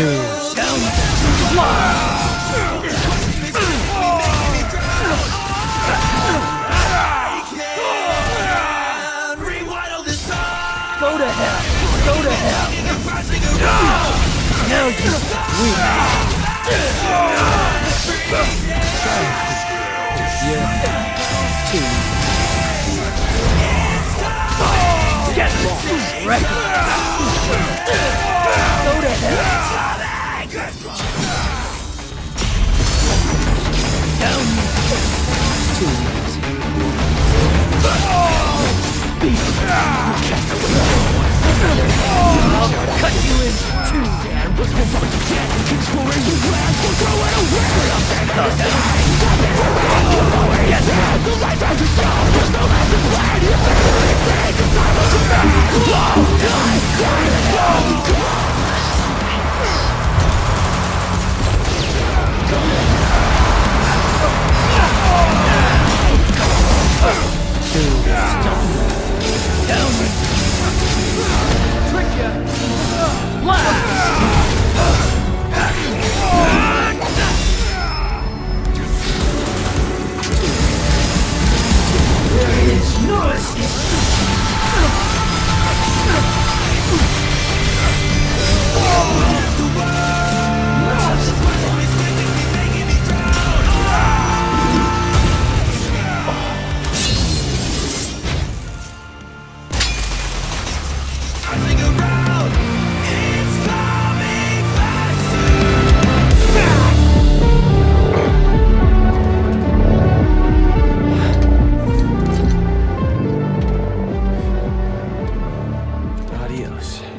Go to hell! Go to hell! Now you win! Get lost! Wreck it! Go to hell! Down! Too easy. I'll cut you in two! Adios.